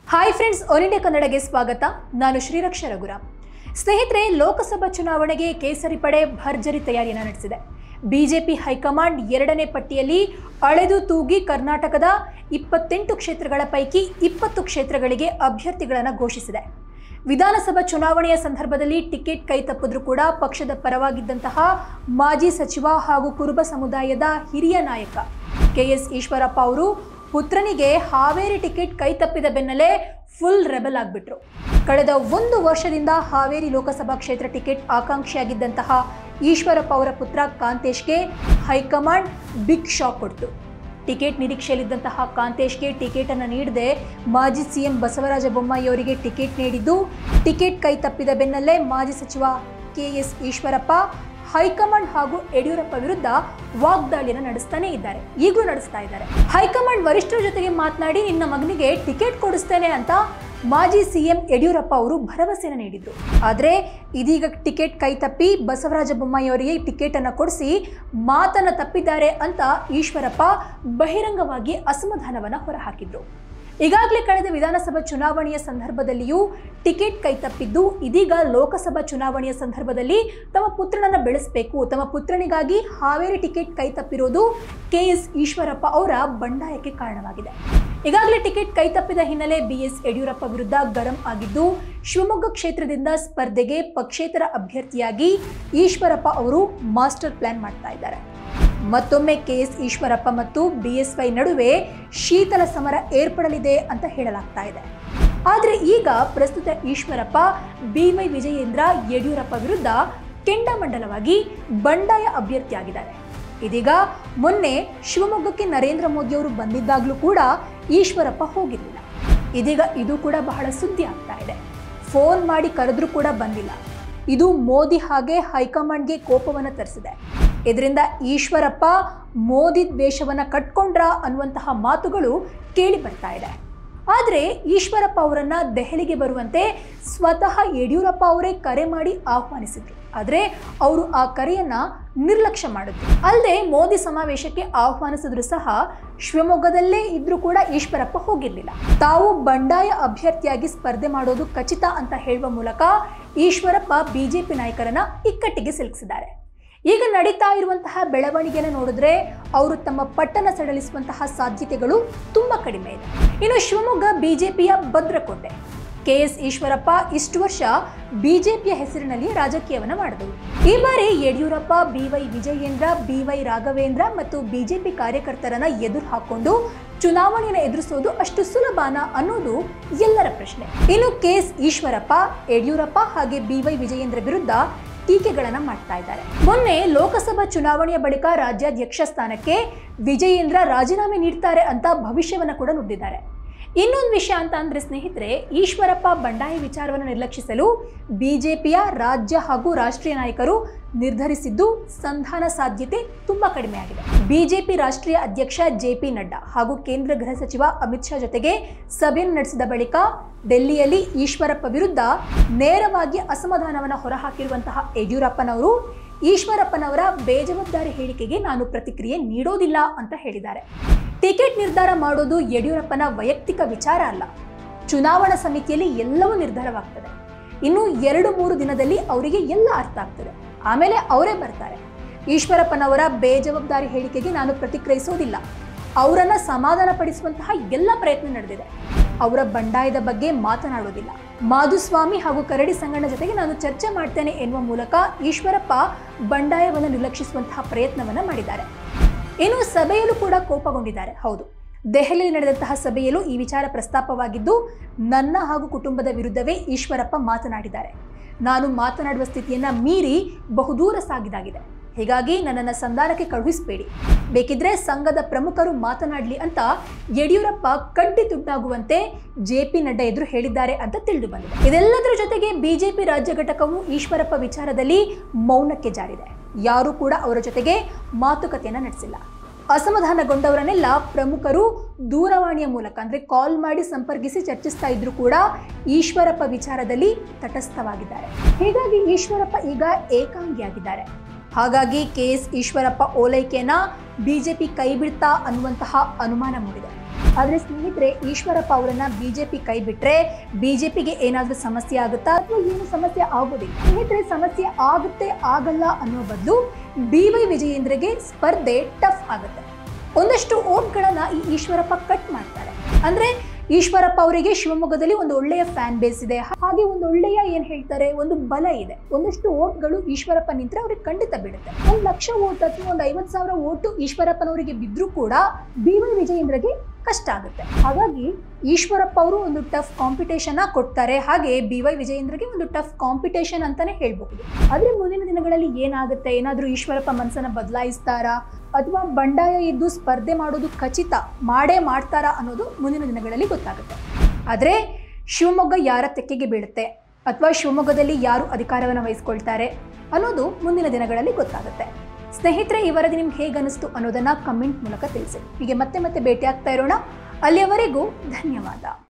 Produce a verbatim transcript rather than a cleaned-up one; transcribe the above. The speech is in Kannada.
ಹಾಯ್ ಫ್ರೆಂಡ್ಸ್, ಆಲ್ ಇಂಡಿಯಾ ಕನ್ನಡಗೆ ಸ್ವಾಗತ. ನಾನು ಶ್ರೀರಕ್ಷಾ ರಘುರಾಮ್. ಸ್ನೇಹಿತರೆ, ಲೋಕಸಭಾ ಚುನಾವಣೆಗೆ ಕೇಸರಿ ಪಡೆ ಭರ್ಜರಿ ತಯಾರಿಯನ್ನು ನಡೆಸಿದೆ. ಬಿಜೆಪಿ ಹೈಕಮಾಂಡ್ ಎರಡನೇ ಪಟ್ಟಿಯಲ್ಲಿ ಅಳೆದು ತೂಗಿ ಕರ್ನಾಟಕದ ಇಪ್ಪತ್ತೆಂಟು ಕ್ಷೇತ್ರಗಳ ಪೈಕಿ ಇಪ್ಪತ್ತು ಕ್ಷೇತ್ರಗಳಿಗೆ ಅಭ್ಯರ್ಥಿಗಳನ್ನು ಘೋಷಿಸಿದೆ. ವಿಧಾನಸಭಾ ಚುನಾವಣೆಯ ಸಂದರ್ಭದಲ್ಲಿ ಟಿಕೆಟ್ ಕೈ ತಪ್ಪಿದ್ರೂ ಕೂಡ ಪಕ್ಷದ ಪರವಾಗಿದ್ದಂತಹ ಮಾಜಿ ಸಚಿವ ಹಾಗೂ ಕುರುಬ ಸಮುದಾಯದ ಹಿರಿಯ ನಾಯಕ ಕೆ ಎಸ್ ಈಶ್ವರಪ್ಪ ಅವರು ಪುತ್ರನಿಗೆ ಹಾವೇರಿ ಟಿಕೆಟ್ ಕೈ ತಪ್ಪಿದ ಬೆನ್ನಲ್ಲೇ ಫುಲ್ ರೆಬಲ್ ಆಗಿಬಿಟ್ರು. ಕಳೆದ ಒಂದು ವರ್ಷದಿಂದ ಹಾವೇರಿ ಲೋಕಸಭಾ ಕ್ಷೇತ್ರ ಟಿಕೆಟ್ ಆಕಾಂಕ್ಷಿಯಾಗಿದ್ದಂತಹ ಈಶ್ವರಪ್ಪ ಅವರ ಪುತ್ರ ಕಾಂತೇಶ್ಗೆ ಹೈಕಮಾಂಡ್ ಬಿಗ್ ಶಾಕ್ ಕೊಡ್ತು. ಟಿಕೆಟ್ ನಿರೀಕ್ಷೆಯಲ್ಲಿದ್ದಂತಹ ಕಾಂತೇಶ್ಗೆ ಟಿಕೆಟ್ ಅನ್ನು ನೀಡದೆ ಮಾಜಿ ಸಿಎಂ ಬಸವರಾಜ ಬೊಮ್ಮಾಯಿ ಅವರಿಗೆ ಟಿಕೆಟ್ ನೀಡಿದ್ದು, ಟಿಕೆಟ್ ಕೈ ತಪ್ಪಿದ ಬೆನ್ನಲ್ಲೇ ಮಾಜಿ ಸಚಿವ ಕೆ ಎಸ್ ಈಶ್ವರಪ್ಪ ಹೈಕಮಾಂಡ್ ಹಾಗೂ ಯಡಿಯೂರಪ್ಪ ವಿರುದ್ಧ ವಾಗ್ದಾಳಿಯನ್ನು ನಡೆಸ್ತಾನೆ ಇದ್ದಾರೆ. ಈಗಲೂ ನಡೆಸ್ತಾ ಇದ್ದಾರೆ. ಹೈಕಮಾಂಡ್ ವರಿಷ್ಠರ ಜೊತೆಗೆ ಮಾತನಾಡಿ ನಿನ್ನ ಮಗನಿಗೆ ಟಿಕೆಟ್ ಕೊಡಿಸ್ತೇನೆ ಅಂತ ಮಾಜಿ ಸಿಎಂ ಯಡಿಯೂರಪ್ಪ ಅವರು ಭರವಸೆಯನ್ನು ನೀಡಿದ್ರು. ಆದರೆ ಇದೀಗ ಟಿಕೆಟ್ ಕೈ ತಪ್ಪಿ ಬಸವರಾಜ ಬೊಮ್ಮಾಯಿ ಅವರಿಗೆ ಟಿಕೆಟ್ ಅನ್ನು ಕೊಡಿಸಿ ಮಾತನ್ನು ತಪ್ಪಿದ್ದಾರೆ ಅಂತ ಈಶ್ವರಪ್ಪ ಬಹಿರಂಗವಾಗಿ ಅಸಮಾಧಾನವನ್ನು ಹೊರಹಾಕಿದ್ರು. ಈಗಾಗಲೇ ಕಳೆದ ವಿಧಾನಸಭಾ ಚುನಾವಣೆಯ ಸಂದರ್ಭದಲ್ಲಿಯೂ ಟಿಕೆಟ್ ಕೈ ತಪ್ಪಿದ್ದು, ಇದೀಗ ಲೋಕಸಭಾ ಚುನಾವಣೆಯ ಸಂದರ್ಭದಲ್ಲಿ ತಮ್ಮ ಪುತ್ರನನ್ನು ಬೆಳೆಸಬೇಕು, ತಮ್ಮ ಪುತ್ರನಿಗಾಗಿ ಹಾವೇರಿ ಟಿಕೆಟ್ ಕೈ ತಪ್ಪಿರೋದು ಕೆ ಎಸ್ ಈಶ್ವರಪ್ಪ ಅವರ ಬಂಡಾಯಕ್ಕೆ ಕಾರಣವಾಗಿದೆ. ಈಗಾಗಲೇ ಟಿಕೆಟ್ ಕೈ ತಪ್ಪಿದ ಹಿನ್ನೆಲೆ ಬಿ ಎಸ್ ಯಡಿಯೂರಪ್ಪ ವಿರುದ್ಧ ಗರಂ ಆಗಿದ್ದು, ಶಿವಮೊಗ್ಗ ಕ್ಷೇತ್ರದಿಂದ ಸ್ಪರ್ಧೆಗೆ ಪಕ್ಷೇತರ ಅಭ್ಯರ್ಥಿಯಾಗಿ ಈಶ್ವರಪ್ಪ ಅವರು ಮಾಸ್ಟರ್ ಪ್ಲಾನ್ ಮಾಡ್ತಾ ಇದ್ದಾರೆ. ಮತ್ತೊಮ್ಮೆ ಕೆ ಎಸ್ ಈಶ್ವರಪ್ಪ ಮತ್ತು ಬಿ ಎಸ್ ವೈ ನಡುವೆ ಶೀತಲ ಸಮರ ಏರ್ಪಡಲಿದೆ ಅಂತ ಹೇಳಲಾಗ್ತಾ ಇದೆ. ಆದರೆ ಈಗ ಪ್ರಸ್ತುತ ಈಶ್ವರಪ್ಪ ಬಿ ವೈ ವಿಜಯೇಂದ್ರ ಯಡಿಯೂರಪ್ಪ ವಿರುದ್ಧ ಕೆಂಡಾಮಂಡಲವಾಗಿ ಬಂಡಾಯ ಅಭ್ಯರ್ಥಿಯಾಗಿದ್ದಾರೆ. ಇದೀಗ ಮೊನ್ನೆ ಶಿವಮೊಗ್ಗಕ್ಕೆ ನರೇಂದ್ರ ಮೋದಿ ಅವರು ಬಂದಿದ್ದಾಗಲೂ ಕೂಡ ಈಶ್ವರಪ್ಪ ಹೋಗಿರಲಿಲ್ಲ. ಇದೀಗ ಇದು ಕೂಡ ಬಹಳ ಸುದ್ದಿ ಆಗ್ತಾ ಇದೆ. ಫೋನ್ ಮಾಡಿ ಕರೆದ್ರೂ ಕೂಡ ಬಂದಿಲ್ಲ. ಇದು ಮೋದಿ ಹಾಗೆ ಹೈಕಮಾಂಡ್ಗೆ ಕೋಪವನ್ನು ತರಿಸಿದೆ. ಇದರಿಂದ ಈಶ್ವರಪ್ಪ ಮೋದಿ ದ್ವೇಷವನ್ನು ಕಟ್ಕೊಂಡ್ರ ಅನ್ನುವಂತಹ ಮಾತುಗಳು ಕೇಳಿ ಬರ್ತಾ ಇದೆ. ಆದರೆ ಈಶ್ವರಪ್ಪ ಅವರನ್ನ ದೆಹಲಿಗೆ ಬರುವಂತೆ ಸ್ವತಃ ಯಡಿಯೂರಪ್ಪ ಅವರೇ ಕರೆ ಮಾಡಿ ಆಹ್ವಾನಿಸಿದ್ರು. ಆದರೆ ಅವರು ಆ ಕರೆಯನ್ನ ನಿರ್ಲಕ್ಷ್ಯ ಮಾಡಿದ್ರು. ಅಲ್ಲದೆ ಮೋದಿ ಸಮಾವೇಶಕ್ಕೆ ಆಹ್ವಾನಿಸಿದ್ರು ಸಹ ಶಿವಮೊಗ್ಗದಲ್ಲೇ ಇದ್ರೂ ಕೂಡ ಈಶ್ವರಪ್ಪ ಹೋಗಿರಲಿಲ್ಲ. ತಾವು ಬಂಡಾಯ ಅಭ್ಯರ್ಥಿಯಾಗಿ ಸ್ಪರ್ಧೆ ಮಾಡೋದು ಖಚಿತ ಅಂತ ಹೇಳುವ ಮೂಲಕ ಈಶ್ವರಪ್ಪ ಬಿಜೆಪಿ ನಾಯಕರನ್ನ ಇಕ್ಕಟ್ಟಿಗೆ ಸಿಲುಕಿಸಿದ್ದಾರೆ. ಈಗ ನಡೀತಾ ಇರುವಂತಹ ಬೆಳವಣಿಗೆಯನ್ನು ನೋಡಿದ್ರೆ ಅವರು ತಮ್ಮ ಪಟ್ಟಣ ಸಡಲಿಸುವಂತಹ ಸಾಧ್ಯತೆಗಳು ತುಂಬಾ ಕಡಿಮೆ ಇದೆ. ಇನ್ನು ಶಿವಮೊಗ್ಗ ಬಿಜೆಪಿಯ ಭದ್ರಕೋಟೆ. ಕೆ ಎಸ್ ಈಶ್ವರಪ್ಪ ಇಷ್ಟು ವರ್ಷ ಬಿಜೆಪಿಯ ಹೆಸರಿನಲ್ಲಿ ರಾಜಕೀಯವನ್ನು ಮಾಡಿದವರು. ಈ ಬಾರಿ Yediyurappa, B Y Vijayendra, B Y Raghavendra ಮತ್ತು ಬಿಜೆಪಿ ಕಾರ್ಯಕರ್ತರನ್ನ ಎದುರು ಹಾಕೊಂಡು ಚುನಾವಣೆಯನ್ನು ಎದುರಿಸೋದು ಅಷ್ಟು ಸುಲಭನಾ ಅನ್ನೋದು ಎಲ್ಲರ ಪ್ರಶ್ನೆ. ಇನ್ನು ಕೆ ಎಸ್ ಈಶ್ವರಪ್ಪ, ಯಡಿಯೂರಪ್ಪ ಹಾಗೆ ಬಿ ವೈ ವಿಜಯೇಂದ್ರ ವಿರುದ್ಧ ಟೀಕೆಗಳನ್ನು ಮಾಡ್ತಾ ಇದ್ದಾರೆ. ಮೊನ್ನೆ ಲೋಕಸಭಾ ಚುನಾವಣೆಯ ಬಳಿಕ ರಾಜ್ಯಾಧ್ಯಕ್ಷ ಸ್ಥಾನಕ್ಕೆ ವಿಜಯೇಂದ್ರ ರಾಜೀನಾಮೆ ನೀಡ್ತಾರೆ ಅಂತ ಭವಿಷ್ಯವನ್ನು ಕೂಡ ನುಡಿದಿದ್ದಾರೆ. ಇನ್ನೊಂದು ವಿಷಯ ಅಂತ ಅಂದ್ರೆ ಸ್ನೇಹಿತರೆ, ಈಶ್ವರಪ್ಪ ಬಂಡಾಯ ವಿಚಾರವನ್ನು ನಿರ್ಲಕ್ಷಿಸಲು ಬಿಜೆಪಿಯ ರಾಜ್ಯ ಹಾಗೂ ರಾಷ್ಟ್ರೀಯ ನಾಯಕರು ನಿರ್ಧರಿಸಿದ್ದು ಸಂಧಾನ ಸಾಧ್ಯತೆ ತುಂಬಾ ಕಡಿಮೆ ಆಗಿದೆ. ಬಿಜೆಪಿ ರಾಷ್ಟ್ರೀಯ ಅಧ್ಯಕ್ಷ ಜೆ ಪಿ ನಡ್ಡಾ ಹಾಗೂ ಕೇಂದ್ರ ಗೃಹ ಸಚಿವ ಅಮಿತ್ ಶಾ ಜೊತೆಗೆ ಸಭೆಯನ್ನು ನಡೆಸಿದ ಬಳಿಕ ಡೆಲ್ಲಿಯಲ್ಲಿ ಈಶ್ವರಪ್ಪ ವಿರುದ್ಧ ನೇರವಾಗಿ ಅಸಮಾಧಾನವನ್ನು ಹೊರಹಾಕಿರುವಂತಹ ಯಡಿಯೂರಪ್ಪನವರು ಈಶ್ವರಪ್ಪನವರ ಬೇಜವಾಬ್ದಾರಿ ಹೇಳಿಕೆಗೆ ನಾನು ಪ್ರತಿಕ್ರಿಯೆ ನೀಡೋದಿಲ್ಲ ಅಂತ ಹೇಳಿದ್ದಾರೆ. ಟಿಕೆಟ್ ನಿರ್ಧಾರ ಮಾಡೋದು ಯಡಿಯೂರಪ್ಪನ ವೈಯಕ್ತಿಕ ವಿಚಾರ ಅಲ್ಲ. ಚುನಾವಣಾ ಸಮಿತಿಯಲ್ಲಿ ಎಲ್ಲವೂ ನಿರ್ಧಾರವಾಗ್ತದೆ. ಇನ್ನು ಎರಡು ಮೂರು ದಿನದಲ್ಲಿ ಅವರಿಗೆ ಎಲ್ಲ ಅರ್ಥ ಆಗ್ತದೆ. ಆಮೇಲೆ ಅವರೇ ಬರ್ತಾರೆ. ಈಶ್ವರಪ್ಪನವರ ಬೇಜವಾಬ್ದಾರಿ ಹೇಳಿಕೆಗೆ ನಾನು ಪ್ರತಿಕ್ರಿಯಿಸೋದಿಲ್ಲ. ಅವರನ್ನ ಸಮಾಧಾನ ಪಡಿಸುವಂತಹ ಎಲ್ಲ ಪ್ರಯತ್ನ ನಡೆದಿದೆ. ಅವರ ಬಂಡಾಯದ ಬಗ್ಗೆ ಮಾತನಾಡೋದಿಲ್ಲ. ಮಾಧುಸ್ವಾಮಿ ಹಾಗೂ ಕರಡಿ ಸಂಗಣ್ಣ ಜೊತೆಗೆ ನಾನು ಚರ್ಚೆ ಮಾಡ್ತೇನೆ ಎನ್ನುವ ಮೂಲಕ ಈಶ್ವರಪ್ಪ ಬಂಡಾಯವನ್ನು ನಿರ್ಲಕ್ಷಿಸುವಂತಹ ಪ್ರಯತ್ನವನ್ನ ಮಾಡಿದ್ದಾರೆ. ಇನ್ನು ಸಭೆಯಲ್ಲೂ ಕೂಡ ಕೋಪಗೊಂಡಿದ್ದಾರೆ. ಹೌದು, ದೆಹಲಿಯಲ್ಲಿ ನಡೆದಂತಹ ಸಭೆಯಲ್ಲೂ ಈ ವಿಚಾರ ಪ್ರಸ್ತಾಪವಾಗಿದ್ದು, ನನ್ನ ಹಾಗೂ ಕುಟುಂಬದ ವಿರುದ್ಧವೇ ಈಶ್ವರಪ್ಪ ಮಾತನಾಡಿದ್ದಾರೆ. ನಾನು ಮಾತನಾಡುವ ಸ್ಥಿತಿಯನ್ನ ಮೀರಿ ಬಹುದೂರ ಸಾಗಿದಾಗಿದೆ. ಹೀಗಾಗಿ ನನ್ನನ್ನು ಸಂಧಾನಕ್ಕೆ ಕಳುಹಿಸಬೇಡಿ, ಬೇಕಿದ್ರೆ ಸಂಘದ ಪ್ರಮುಖರು ಮಾತನಾಡಲಿ ಅಂತ ಯಡಿಯೂರಪ್ಪ ಕಡ್ಡಿ ತುಟ್ಟಾಗುವಂತೆ ಜೆ ಪಿ ನಡ್ಡಾ ಎದುರು ಹೇಳಿದ್ದಾರೆ ಅಂತ ತಿಳಿದು ಬಂದಿದೆ. ಇದೆಲ್ಲದರ ಜೊತೆಗೆ ಬಿಜೆಪಿ ರಾಜ್ಯ ಘಟಕವು ಈಶ್ವರಪ್ಪ ವಿಚಾರದಲ್ಲಿ ಮೌನಕ್ಕೆ ಜಾರಿದೆ. ಯಾರೂ ಕೂಡ ಅವರ ಜೊತೆಗೆ ಮಾತುಕತೆಯನ್ನು ನಡೆಸಿಲ್ಲ. ಅಸಮಾಧಾನಗೊಂಡವರನ್ನೆಲ್ಲ ಪ್ರಮುಖರು ದೂರವಾಣಿಯ ಮೂಲಕ ಅಂದ್ರೆ ಕಾಲ್ ಮಾಡಿ ಸಂಪರ್ಕಿಸಿ ಚರ್ಚಿಸ್ತಾ ಇದ್ರು ಕೂಡ ಈಶ್ವರಪ್ಪ ವಿಚಾರದಲ್ಲಿ ತಟಸ್ಥವಾಗಿದ್ದಾರೆ. ಹೀಗಾಗಿ ಈಶ್ವರಪ್ಪ ಈಗ ಏಕಾಂಗಿಯಾಗಿದ್ದಾರೆ. ಹಾಗಾಗಿ ಕೆ ಎಸ್ ಈಶ್ವರಪ್ಪ ಓಲೈಕೆಯನ್ನ ಬಿಜೆಪಿ ಕೈ ಬಿಡ್ತಾ ಅನ್ನುವಂತಹ ಅನುಮಾನ ಮೂಡಿದೆ. ಆದ್ರೆ ಸ್ನೇಹಿತರೆ, ಈಶ್ವರಪ್ಪ ಅವರನ್ನ ಬಿಜೆಪಿ ಕೈ ಬಿಟ್ರೆ ಬಿಜೆಪಿಗೆ ಏನಾದ್ರೂ ಸಮಸ್ಯೆ ಆಗುತ್ತಾ ಅಥವಾ ಏನು ಸಮಸ್ಯೆ ಆಗೋದಿಲ್ಲ? ಸ್ನೇಹಿತರೆ, ಸಮಸ್ಯೆ ಆಗುತ್ತೆ ಆಗಲ್ಲ ಅನ್ನೋ ಬದಲು ಬಿ ವೈ ವಿಜಯೇಂದ್ರಗೆ ಸ್ಪರ್ಧೆ ಟಫ್ ಆಗುತ್ತೆ. ಒಂದಷ್ಟು ಓಟ್ಗಳನ್ನ ಈ ಈಶ್ವರಪ್ಪ ಕಟ್ ಮಾಡ್ತಾರೆ. ಅಂದ್ರೆ ಈಶ್ವರಪ್ಪ ಅವರಿಗೆ ಶಿವಮೊಗ್ಗದಲ್ಲಿ ಒಂದು ಒಳ್ಳೆಯ ಫ್ಯಾನ್ ಬೇಸ್ ಇದೆ, ಹಾಗೆ ಒಂದು ಒಳ್ಳೆಯ ಏನ್ ಹೇಳ್ತಾರೆ ಒಂದು ಬಲ ಇದೆ. ಒಂದಷ್ಟು ಓಟ್ಗಳು ಈಶ್ವರಪ್ಪ ನಿಂತ್ರೆ ಅವ್ರಿಗೆ ಖಂಡಿತ ಬಿಡುತ್ತೆ. ಒಂದ್ ಲಕ್ಷ ಓಟ್ ಅಥವಾ ಒಂದು ಐವತ್ ಸಾವಿರ ಓಟು ಈಶ್ವರಪ್ಪನವರಿಗೆ ಬಿದ್ರೂ ಕೂಡ ಬಿ ವೈ ವಿಜಯೇಂದ್ರಗೆ ಕಷ್ಟ ಆಗುತ್ತೆ. ಹಾಗಾಗಿ ಈಶ್ವರಪ್ಪ ಅವರು ಒಂದು ಟಫ್ ಕಾಂಪಿಟೇಷನ್ ಕೊಡ್ತಾರೆ, ಹಾಗೆ ಬಿ ವೈ ವಿಜಯೇಂದ್ರಗೆ ಒಂದು ಟಫ್ ಕಾಂಪಿಟೇಷನ್ ಅಂತಾನೆ ಹೇಳ್ಬಹುದು. ಆದ್ರೆ ಮುಂದಿನ ದಿನಗಳಲ್ಲಿ ಏನಾಗುತ್ತೆ, ಏನಾದ್ರೂ ಈಶ್ವರಪ್ಪ ಮನಸ್ಸನ್ನ ಬದಲಾಯಿಸ್ತಾರಾ ಅಥವಾ ಬಂಡಾಯ ಇದ್ದು ಸ್ಪರ್ಧೆ ಮಾಡೋದು ಖಚಿತ ಮಾಡೇ ಮಾಡ್ತಾರಾ ಅನ್ನೋದು ಮುಂದಿನ ದಿನಗಳಲ್ಲಿ ಗೊತ್ತಾಗುತ್ತೆ. ಆದರೆ ಶಿವಮೊಗ್ಗ ಯಾರ ತೆಕ್ಕೆಗೆ ಬೀಳುತ್ತೆ ಅಥವಾ ಶಿವಮೊಗ್ಗದಲ್ಲಿ ಯಾರು ಅಧಿಕಾರವನ್ನು ವಹಿಸ್ಕೊಳ್ತಾರೆ ಅನ್ನೋದು ಮುಂದಿನ ದಿನಗಳಲ್ಲಿ ಗೊತ್ತಾಗುತ್ತೆ. ಸ್ನೇಹಿತರೆ, ಈ ವರದಿ ನಿಮ್ಗೆ ಹೇಗೆ ಅನಿಸ್ತು ಅನ್ನೋದನ್ನ ಕಮೆಂಟ್ ಮೂಲಕ ತಿಳಿಸಿ. ಹೀಗೆ ಮತ್ತೆ ಮತ್ತೆ ಭೇಟಿ ಆಗ್ತಾ ಇರೋಣ. ಅಲ್ಲಿಯವರೆಗೂ ಧನ್ಯವಾದ.